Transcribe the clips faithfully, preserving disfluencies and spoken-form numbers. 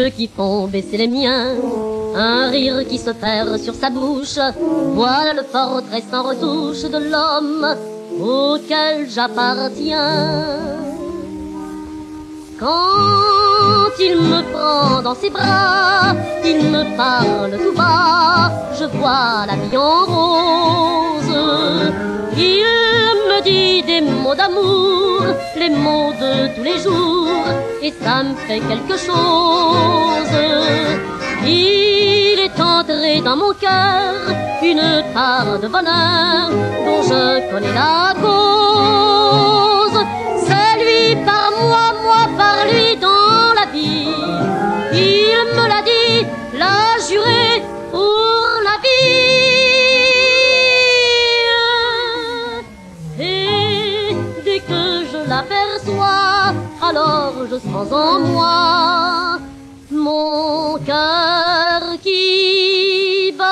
yeux qui font baisser les miens, un rire qui se perd sur sa bouche. Voilà le portrait sans retouche de l'homme auquel j'appartiens. Quand il me prend dans ses bras, il me parle tout bas, je vois la vie en rose. Il me dit des mots d'amour, les mots de tous les jours, et ça me fait quelque chose. Il est entré dans mon cœur une part de bonheur dont je connais la cause. C'est lui par moi, moi par lui dans la vie. Il me l'a dit, l'a juré pour la vie. Et dès que je l'aperçois, alors je sens en moi mon cœur qui bat.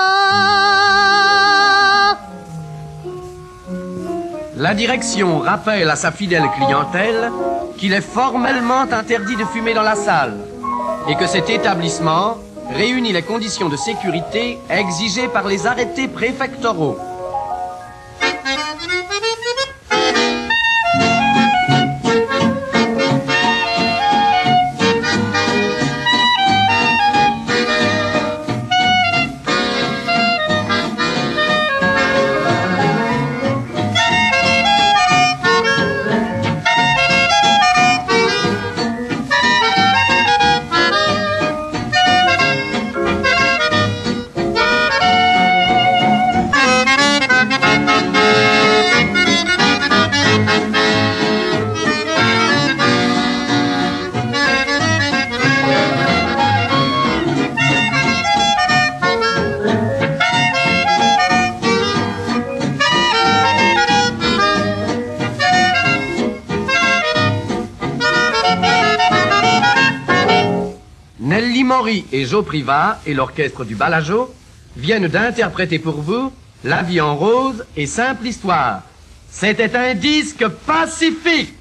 La direction rappelle à sa fidèle clientèle qu'il est formellement interdit de fumer dans la salle et que cet établissement réunit les conditions de sécurité exigées par les arrêtés préfectoraux. Nelly Maury et Joe Privat et l'orchestre du Balajo viennent d'interpréter pour vous La vie en rose et simple histoire. C'était un disque pacifique.